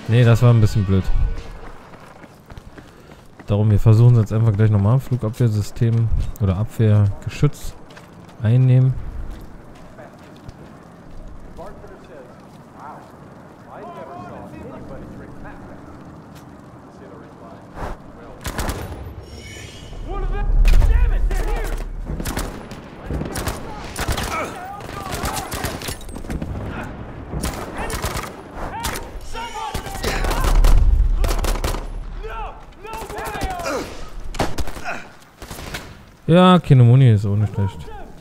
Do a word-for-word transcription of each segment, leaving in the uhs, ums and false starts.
Nee, das war ein bisschen blöd. Darum, wir versuchen jetzt einfach gleich nochmal Flugabwehrsystem oder Abwehrgeschütz einnehmen. Ja, keine Muni ist auch nicht schlecht.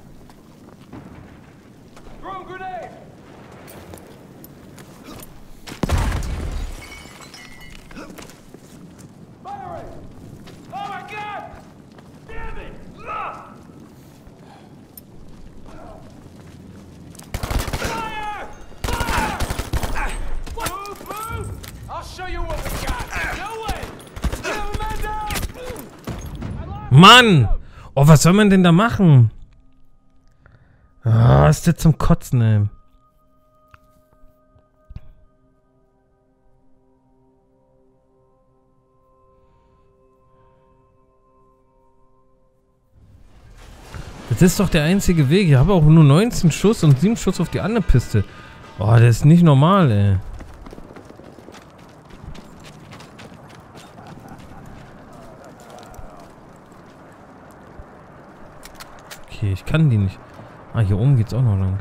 Mann! Oh, was soll man denn da machen? Ah, ist der zum Kotzen, ey. Das ist doch der einzige Weg. Ich habe auch nur neunzehn Schuss und sieben Schuss auf die andere Piste. Oh, das ist nicht normal, ey. Okay, ich kann die nicht. Ah, hier oben geht's auch noch lang.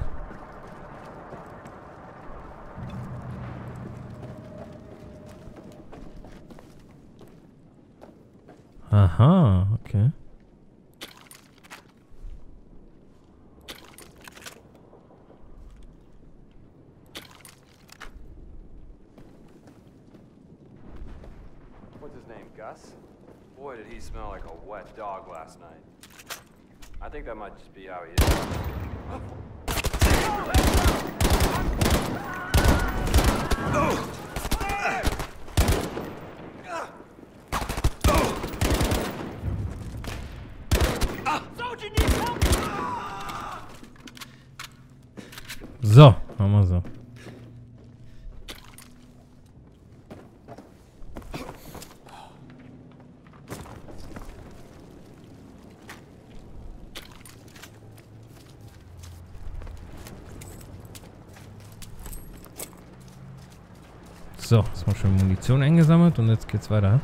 Aha, okay. What's his name, Gus? Boy, did he smell like a wet dog last night. I think that might just be how he is. So, machen wir so. So, jetzt mal schön Munition eingesammelt und jetzt geht's weiter.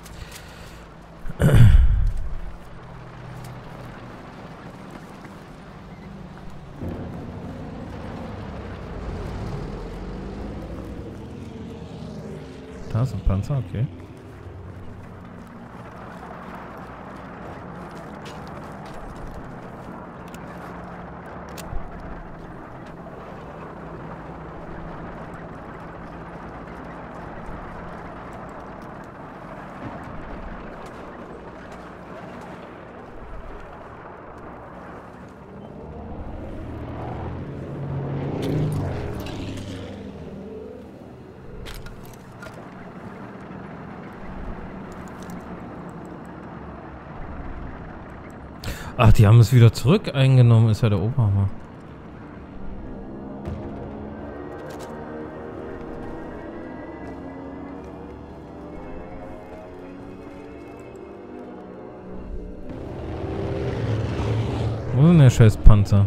Da ist ein Panzer, okay. Ach, die haben es wieder zurück eingenommen, ist ja der Oberhammer. Wo ist denn der scheiß Panzer?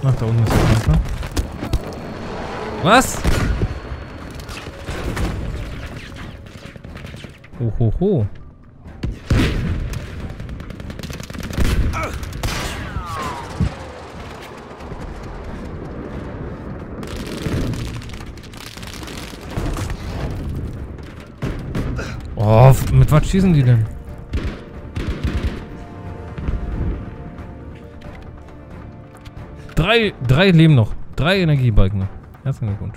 Ach, da unten ist der Panzer. Was? Ho, ho, ho. Oh, mit was schießen die denn? Drei, drei leben noch. Drei Energiebalken noch. Herzlichen Glückwunsch.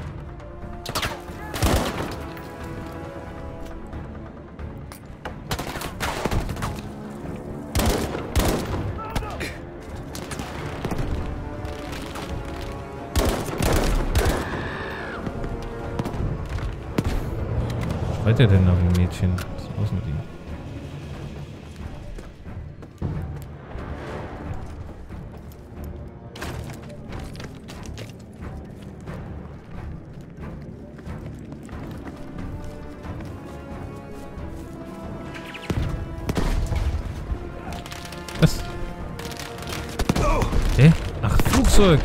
Was schreit er denn nach dem Mädchen? Was ist los mit ihm? Was? Hä? Ach, Flugzeug!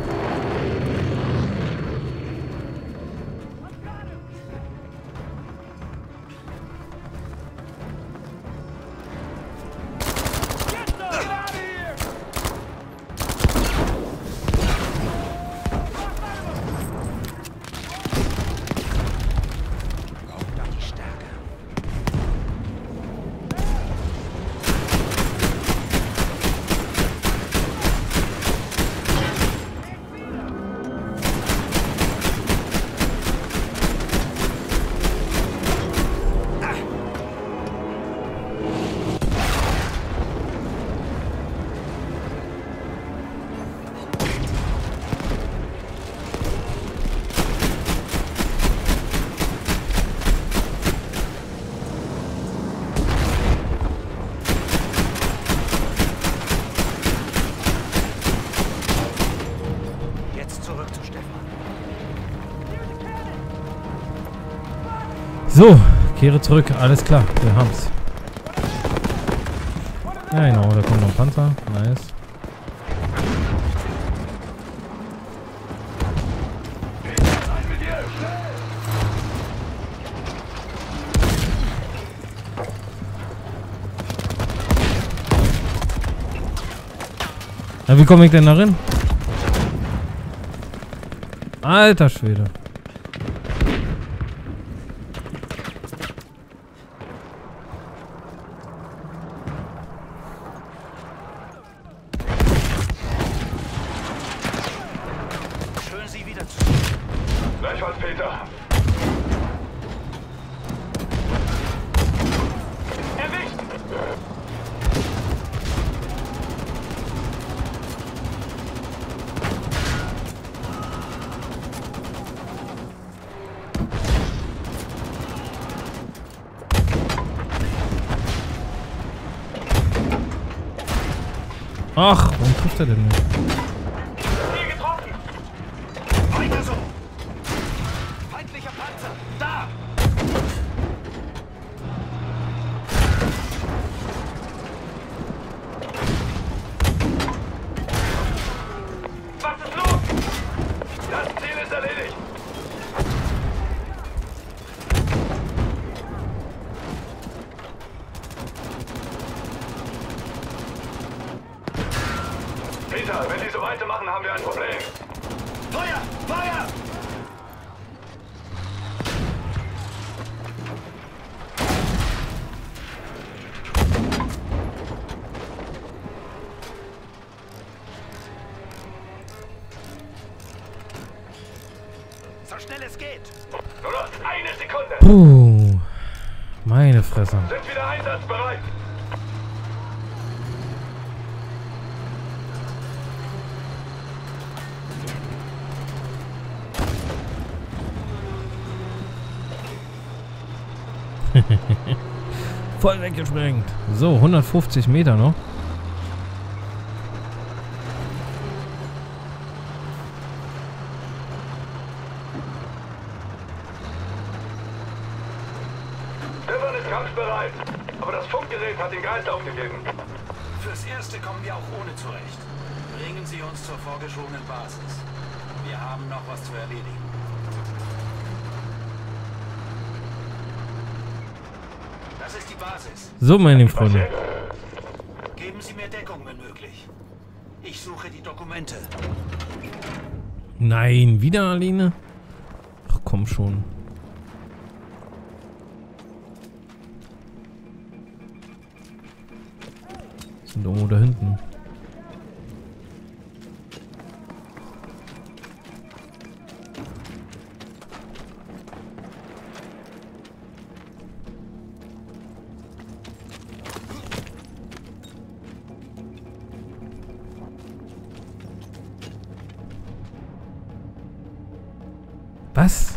So, kehre zurück. Alles klar, wir haben's. Ja, genau, da kommt noch ein Panzer. Nice. Ja, wie komme ich denn da rein? Alter Schwede. Gleichfalls, Peter. Erwischt! Ach, warum trifft er denn nicht? Ziel getroffen! Weiter so! Feindlicher Panzer! Da! Was ist los? Das Ziel ist erledigt! Peter, wenn Sie so weitermachen, haben wir ein Problem. Feuer! Feuer! So schnell es geht! Nur noch eine Sekunde! Puh. Meine Fresse. Sind wieder einsatzbereit! Voll weggesprengt. So, hundertfünfzig Meter noch. Stefan ist kampfbereit, aber das Funkgerät hat den Geist aufgegeben. Fürs Erste kommen wir auch ohne zurecht. Bringen Sie uns zur vorgeschobenen Basis. Wir haben noch was zu erledigen. Das ist die Basis. So, meine Freunde. Geben Sie mir Deckung, wenn möglich. Ich suche die Dokumente. Nein, wieder Aline? Ach komm schon. Sind irgendwo da hinten. Was?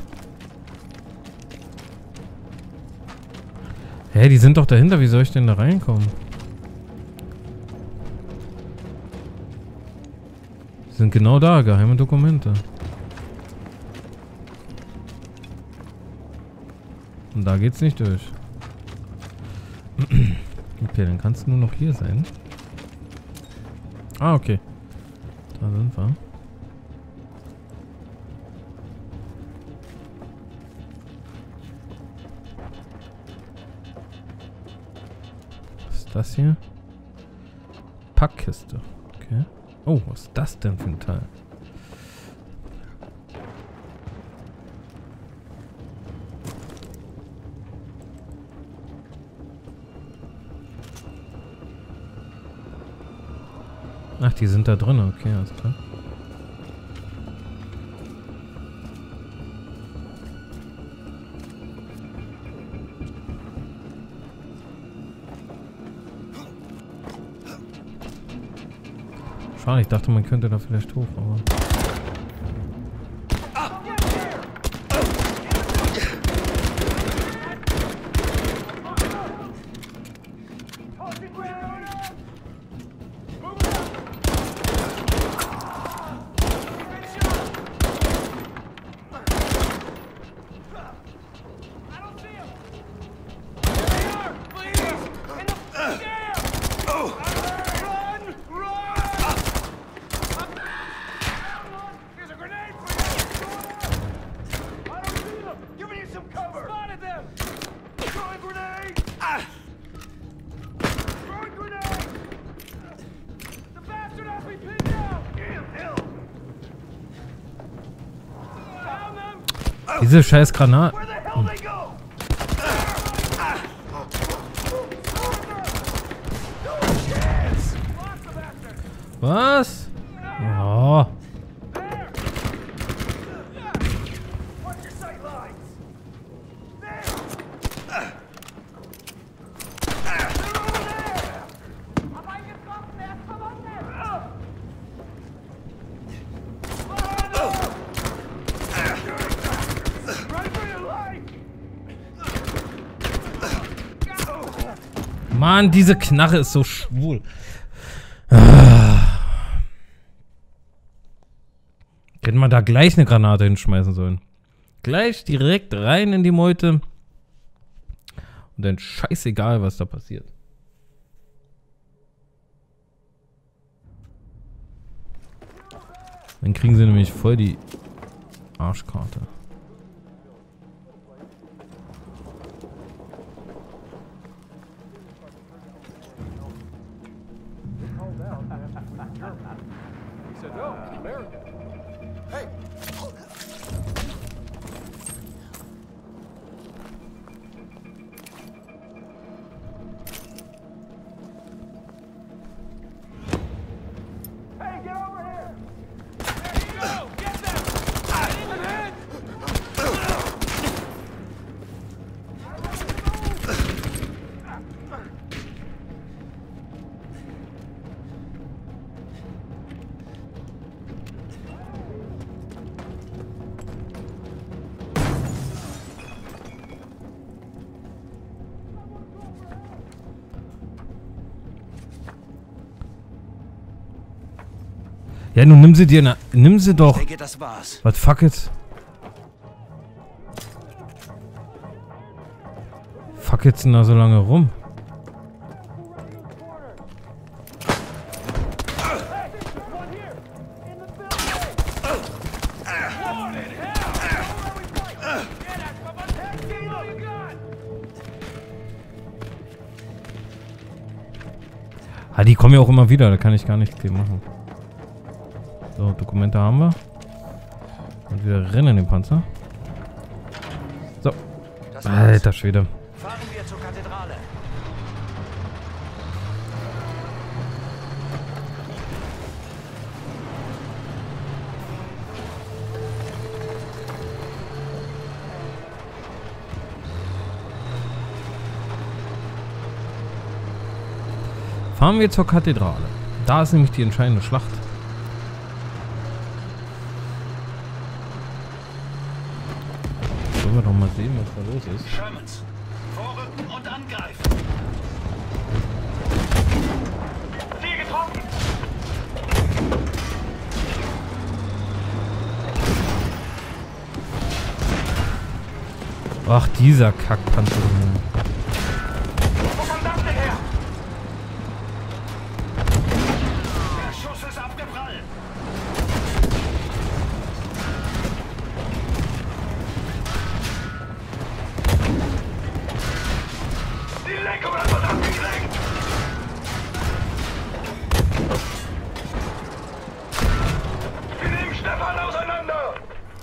Hä, die sind doch dahinter. Wie soll ich denn da reinkommen? Die sind genau da, geheime Dokumente. Und da geht's nicht durch. Okay, dann kannst du nur noch hier sein. Ah, okay. Da sind wir. Das hier? Packkiste. Okay. Oh, was ist das denn für ein Teil? Ach, die sind da drin. Okay, alles klar. Schade, ich dachte, man könnte da vielleicht hoch, aber... Diese scheiß Granaten. Hm. Was? Oh. Mann, diese Knarre ist so schwul. Ah. Hätten wir da gleich eine Granate hinschmeißen sollen. Gleich direkt rein in die Meute. Und dann scheißegal, was da passiert. Dann kriegen sie nämlich voll die Arschkarte. Ja, nun nimm sie dir, na, nimm sie doch. Ich denke, das war's. Was fuck it? Fuck jetzt denn da so lange rum? Ah, die kommen ja auch immer wieder, da kann ich gar nicht viel machen. So, Dokumente haben wir. Und wir rennen den Panzer. So. Alter Schwede. Fahren wir zur Kathedrale. Fahren wir zur Kathedrale. Da ist nämlich die entscheidende Schlacht. Sollen wir doch mal sehen, was da los ist. Shermans, vorrücken und angreifen. Ziel getroffen! Ach, dieser Kackpanzer. Wo kam das denn her? Der Schuss ist abgeprallt. Die Lenkung hat man abgelenkt! Wir nehmen Stefan auseinander!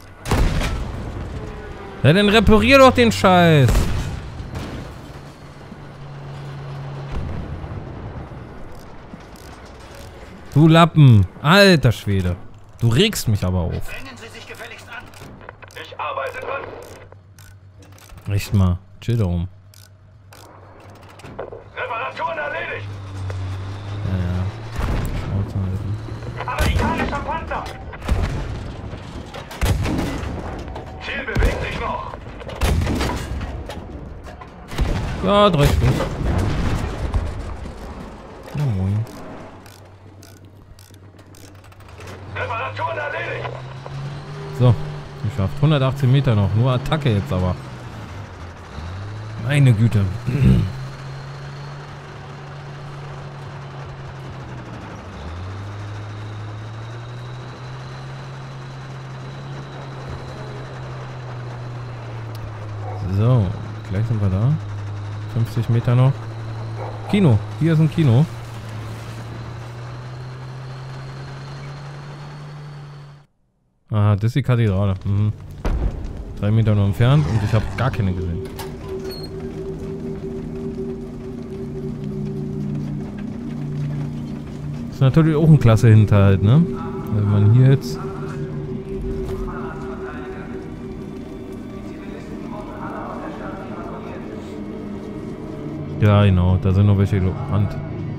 Ja, dann reparier doch den Scheiß. Du Lappen. Alter Schwede. Du regst mich aber auf. Drängen Sie sich gefälligst an. Ich arbeite dran! Echt mal. Chill da oben. Reparaturen erledigt! Ja, ja. Schnauze halten. Amerikanischer Panzer! Ziel bewegt sich noch! Ja, drei Stück. Ja, moin. Reparaturen erledigt! So, geschafft. hundertachtzehn Meter noch. Nur Attacke jetzt aber. Meine Güte. So, gleich sind wir da. fünfzig Meter noch. Kino. Hier ist ein Kino. Aha, das ist die Kathedrale. Mhm. Drei Meter nur entfernt und ich habe gar keine gesehen. Das ist natürlich auch ein klasse Hinterhalt, ne? Wenn man hier jetzt... Ja, genau, da sind noch welche gebrannt.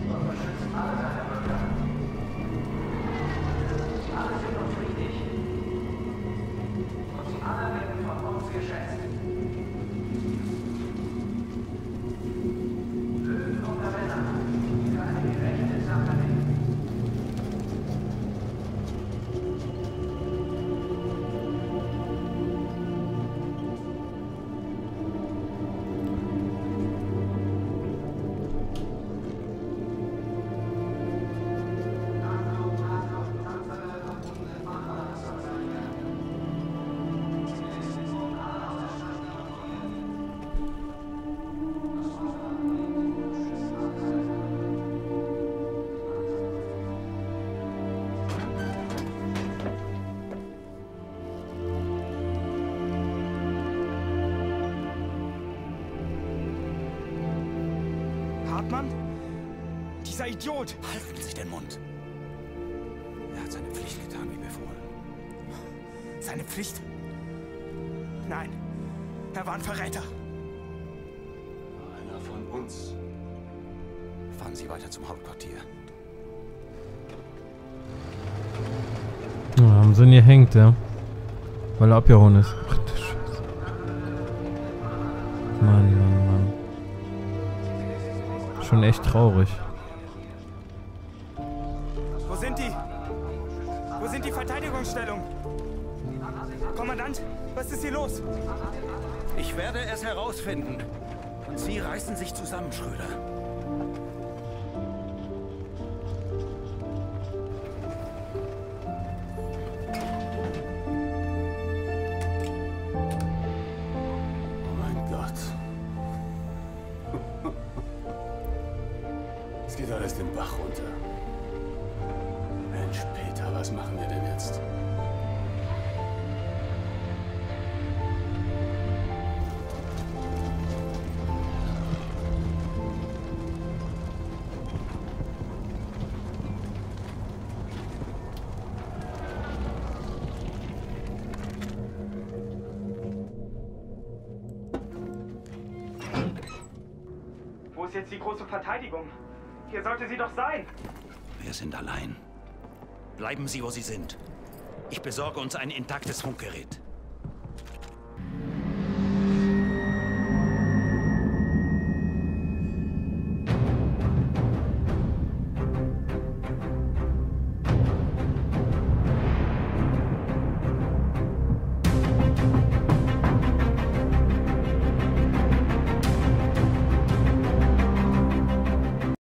Hartmann? Dieser Idiot! Halten Sie den Mund. Er hat seine Pflicht getan, wie befohlen. Seine Pflicht? Nein, er war ein Verräter. Einer von uns. Fahren Sie weiter zum Hauptquartier. Ja, haben sie ihn gehängt, ja. Weil er abgehauen ist. Ach du Scheiße. Mann, Mann, Mann. Schon echt traurig. Wo sind die? Wo sind die Verteidigungsstellungen? Kommandant, was ist hier los? Ich werde es herausfinden. Und Sie reißen sich zusammen, Schröder. Es geht alles den Bach runter. Mensch, Peter, was machen wir denn jetzt? Wo ist jetzt die große Verteidigung? Hier sollte sie doch sein. Wir sind allein. Bleiben Sie, wo Sie sind. Ich besorge uns ein intaktes Funkgerät.